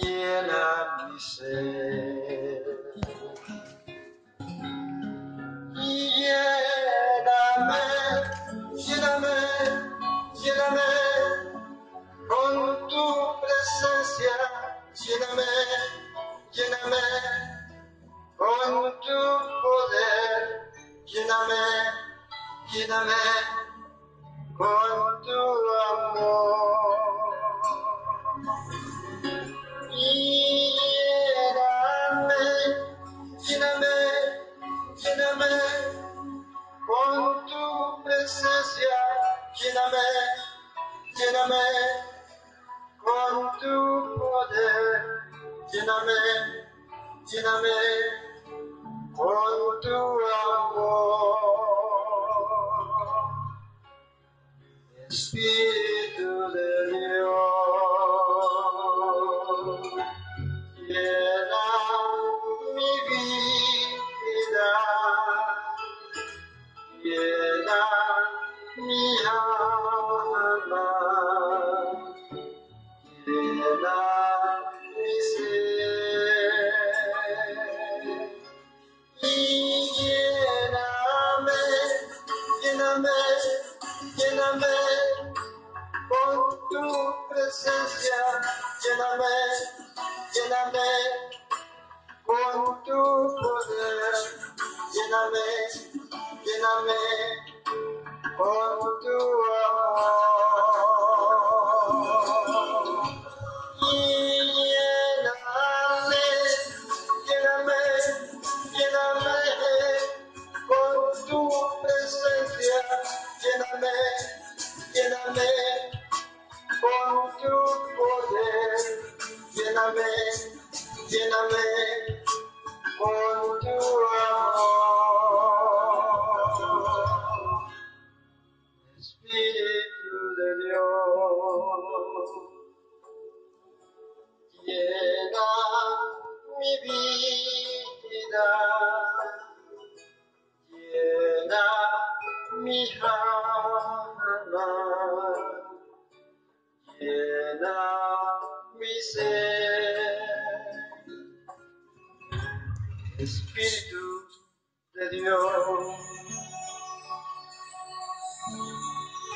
llena mi ser. Lléname, lléname, lléname con tu presencia, lléname, lléname con tu poder, lléname, lléname con tu amor. Lléname, lléname, lléname con tu presencia, lléname, lléname con tu poder, lléname, lléname con tu amor. Espíritu de Dios, llena mi vida, llena mi alma, llena mi ser. Y lléname, lléname, lléname con tu presencia, lléname, lléname con tu poder, lléname, lléname con tu amor. Y lléname, lléname, lléname con tu presencia, lléname, lléname con tu poder, lléname, lléname con tu amor. Espíritu de Dios, llena mi vida, llena mi alma, llena mi ser. Espíritu de Dios,